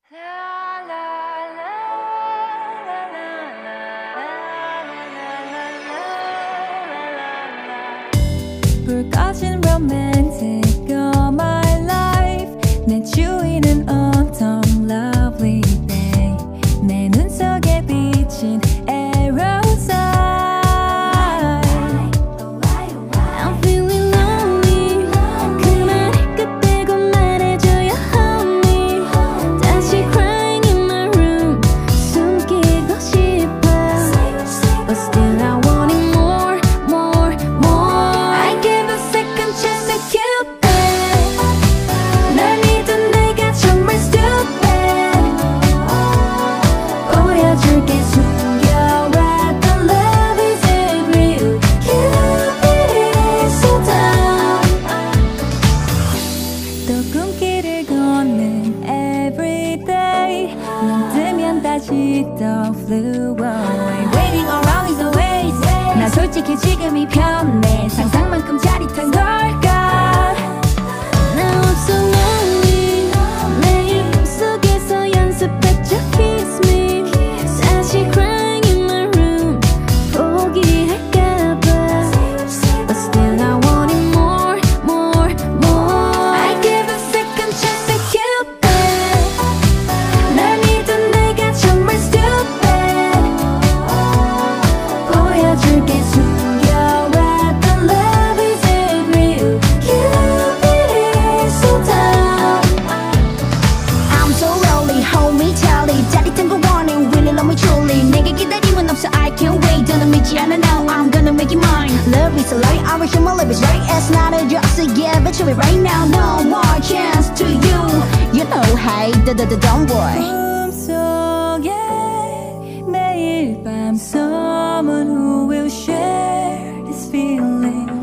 불 꺼진 romantic all my life 내 주위는 autumn lovely day 내 눈 속에 비친 aerosol I'm feeling lonely 그 말을 끝내고 말해줘요 honey 다시 crying in my room 숨기고 싶어 But still I want it more, more, more I give a second chance to Cupid 날 믿은 내가 정말 stupid 보여줄게 숨겨왔던 love is it real Cupid is so down 또 꿈길을 걷는 everyday 눈 뜨면 다시 또 flew away Waiting around is a waste 나 솔직히 지금이 편해 상상만큼 짜릿한 걸까 Now I'm so lonely 매일 꿈속에서 연습했죠 kiss me 다시 crying in my room 포기할까봐 But still I want it more, more, more I give a second chance to Cupid 날 믿은 내가 정말 stupid 보여줄게 숨겨왔던 love is it real Cupid is so down I'm so lonely, hold me tightly 짜릿한 거 원해, really love me truly 내게 기다림은 없어, I can't wait 더는 믿지 않아 now, I'm gonna make it mine Love is a lie, I wish my love is right It's not a just a yeah, but you right now No more chance to you You know, hey, don't worry 꿈속에 매일 밤 someone who will share this feeling